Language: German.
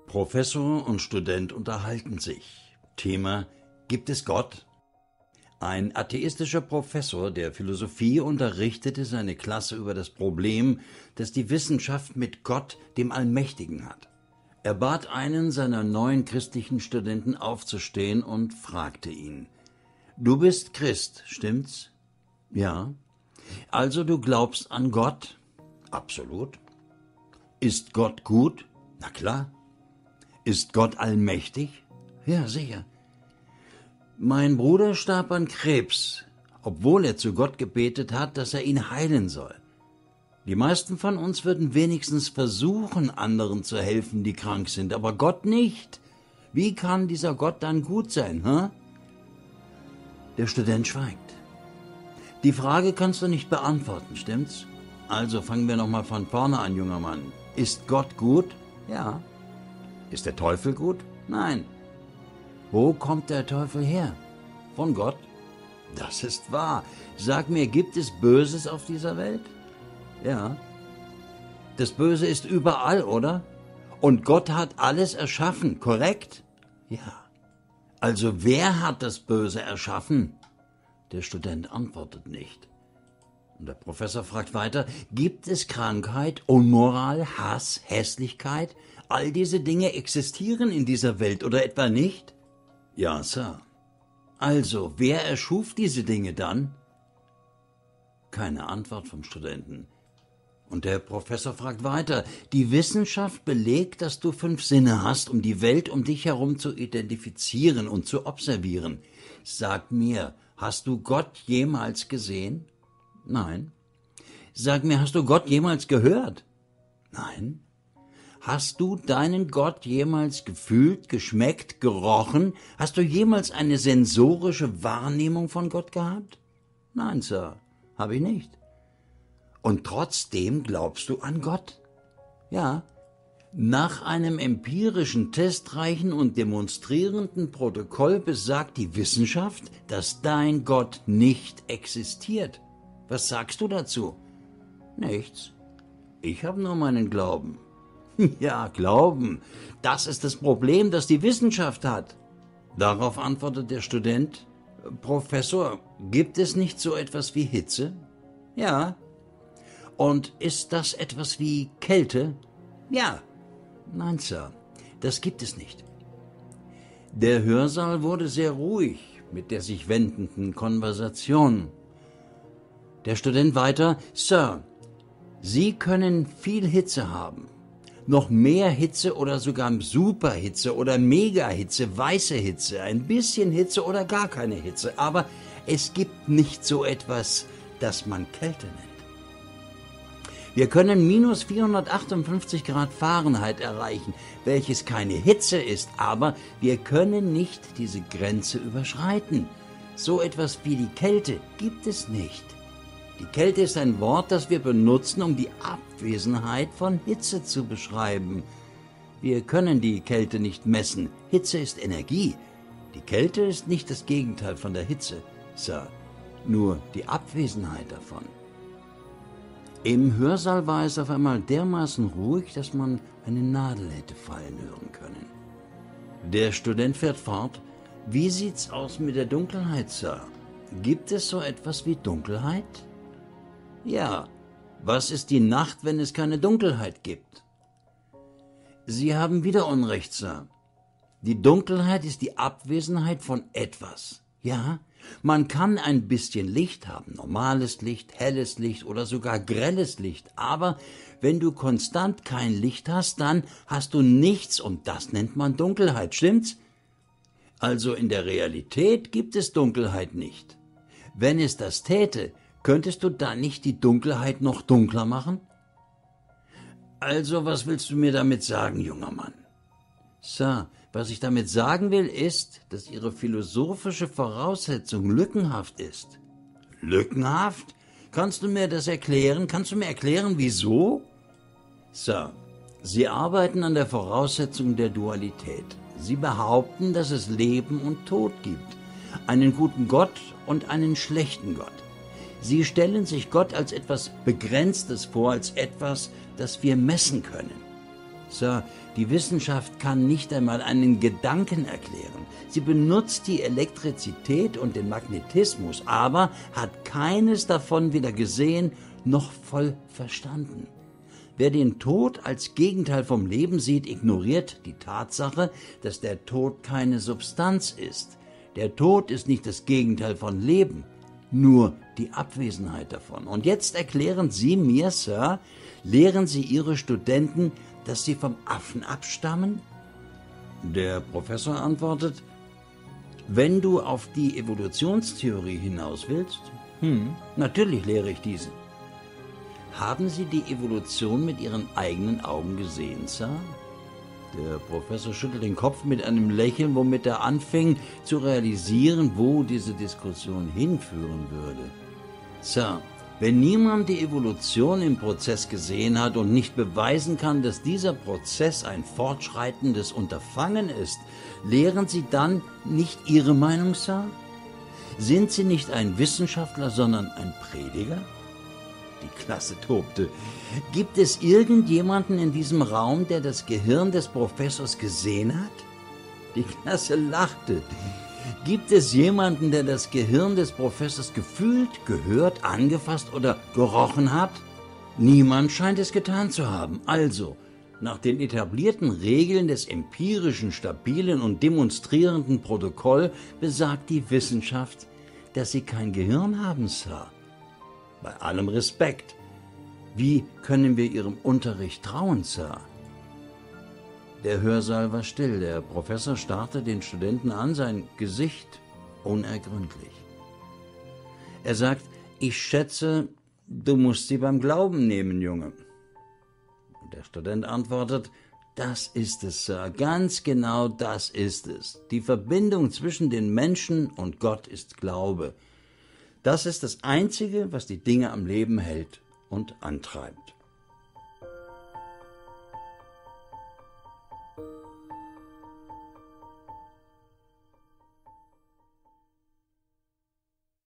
Professor und Student unterhalten sich. Thema: Gibt es Gott? Ein atheistischer Professor der Philosophie unterrichtete seine Klasse über das Problem, das die Wissenschaft mit Gott, dem Allmächtigen, hat. Er bat einen seiner neuen christlichen Studenten aufzustehen und fragte ihn: Du bist Christ, stimmt's? Ja. Also du glaubst an Gott? Absolut. Ist Gott gut? Na klar. Ist Gott allmächtig? Ja, sicher. Mein Bruder starb an Krebs, obwohl er zu Gott gebetet hat, dass er ihn heilen soll. Die meisten von uns würden wenigstens versuchen, anderen zu helfen, die krank sind, aber Gott nicht. Wie kann dieser Gott dann gut sein, hä? Der Student schweigt. Die Frage kannst du nicht beantworten, stimmt's? Also fangen wir nochmal von vorne an, junger Mann. Ist Gott gut? Ja. Ist der Teufel gut? Nein. Wo kommt der Teufel her? Von Gott? Das ist wahr. Sag mir, gibt es Böses auf dieser Welt? Ja. Das Böse ist überall, oder? Und Gott hat alles erschaffen, korrekt? Ja. Also wer hat das Böse erschaffen? Der Student antwortet nicht. Und der Professor fragt weiter: Gibt es Krankheit, Unmoral, Hass, Hässlichkeit? All diese Dinge existieren in dieser Welt, oder etwa nicht? Ja, Sir. Also, wer erschuf diese Dinge dann? Keine Antwort vom Studenten. Und der Professor fragt weiter: Die Wissenschaft belegt, dass du 5 Sinne hast, um die Welt um dich herum zu identifizieren und zu observieren. Sag mir, hast du Gott jemals gesehen? Nein. Sag mir, hast du Gott jemals gehört? Nein. Hast du deinen Gott jemals gefühlt, geschmeckt, gerochen? Hast du jemals eine sensorische Wahrnehmung von Gott gehabt? Nein, Sir, habe ich nicht. Und trotzdem glaubst du an Gott? Ja. Nach einem empirischen, testreichen und demonstrierenden Protokoll besagt die Wissenschaft, dass dein Gott nicht existiert. Was sagst du dazu? Nichts. Ich habe nur meinen Glauben. Ja, Glauben. Das ist das Problem, das die Wissenschaft hat. Darauf antwortet der Student: Professor, gibt es nicht so etwas wie Hitze? Ja. Und ist das etwas wie Kälte? Ja. Nein, Sir, das gibt es nicht. Der Hörsaal wurde sehr ruhig mit der sich wendenden Konversation. Der Student weiter: Sir, Sie können viel Hitze haben. Noch mehr Hitze oder sogar Superhitze oder Megahitze, weiße Hitze, ein bisschen Hitze oder gar keine Hitze. Aber es gibt nicht so etwas, das man Kälte nennt. Wir können minus 458 Grad Fahrenheit erreichen, welches keine Hitze ist, aber wir können nicht diese Grenze überschreiten. So etwas wie die Kälte gibt es nicht. Die Kälte ist ein Wort, das wir benutzen, um die Abwesenheit von Hitze zu beschreiben. Wir können die Kälte nicht messen. Hitze ist Energie. Die Kälte ist nicht das Gegenteil von der Hitze, Sir, nur die Abwesenheit davon. Im Hörsaal war es auf einmal dermaßen ruhig, dass man eine Nadel hätte fallen hören können. Der Student fährt fort: Wie sieht's aus mit der Dunkelheit, Sir? Gibt es so etwas wie Dunkelheit? Ja. Was ist die Nacht, wenn es keine Dunkelheit gibt? Sie haben wieder Unrecht, Sir. Die Dunkelheit ist die Abwesenheit von etwas. Ja, man kann ein bisschen Licht haben, normales Licht, helles Licht oder sogar grelles Licht, aber wenn du konstant kein Licht hast, dann hast du nichts und das nennt man Dunkelheit, stimmt's? Also in der Realität gibt es Dunkelheit nicht. Wenn es das täte, könntest du dann nicht die Dunkelheit noch dunkler machen? Also, was willst du mir damit sagen, junger Mann? Sir, was ich damit sagen will, ist, dass Ihre philosophische Voraussetzung lückenhaft ist. Lückenhaft? Kannst du mir das erklären? Kannst du mir erklären, wieso? Sir, Sie arbeiten an der Voraussetzung der Dualität. Sie behaupten, dass es Leben und Tod gibt, einen guten Gott und einen schlechten Gott. Sie stellen sich Gott als etwas Begrenztes vor, als etwas, das wir messen können. Sir, die Wissenschaft kann nicht einmal einen Gedanken erklären. Sie benutzt die Elektrizität und den Magnetismus, aber hat keines davon weder gesehen noch voll verstanden. Wer den Tod als Gegenteil vom Leben sieht, ignoriert die Tatsache, dass der Tod keine Substanz ist. Der Tod ist nicht das Gegenteil von Leben, nur die Abwesenheit davon. Und jetzt erklären Sie mir, Sir, lehren Sie Ihre Studenten, dass sie vom Affen abstammen? Der Professor antwortet, wenn du auf die Evolutionstheorie hinaus willst, natürlich lehre ich diese. Haben Sie die Evolution mit Ihren eigenen Augen gesehen, Sir? Der Professor schüttelt den Kopf mit einem Lächeln, womit er anfing zu realisieren, wo diese Diskussion hinführen würde. Sir, wenn niemand die Evolution im Prozess gesehen hat und nicht beweisen kann, dass dieser Prozess ein fortschreitendes Unterfangen ist, lehren Sie dann nicht Ihre Meinung, Sir? Sind Sie nicht ein Wissenschaftler, sondern ein Prediger? Die Klasse tobte. Gibt es irgendjemanden in diesem Raum, der das Gehirn des Professors gesehen hat? Die Klasse lachte. Gibt es jemanden, der das Gehirn des Professors gefühlt, gehört, angefasst oder gerochen hat? Niemand scheint es getan zu haben. Also, nach den etablierten Regeln des empirischen, stabilen und demonstrierenden Protokoll besagt die Wissenschaft, dass Sie kein Gehirn haben, Sir. Bei allem Respekt. Wie können wir Ihrem Unterricht trauen, Sir? Der Hörsaal war still. Der Professor starrte den Studenten an, sein Gesicht unergründlich. Er sagt, ich schätze, du musst sie beim Glauben nehmen, Junge. Und der Student antwortet, das ist es, Sir, ganz genau das ist es. Die Verbindung zwischen den Menschen und Gott ist Glaube. Das ist das Einzige, was die Dinge am Leben hält und antreibt.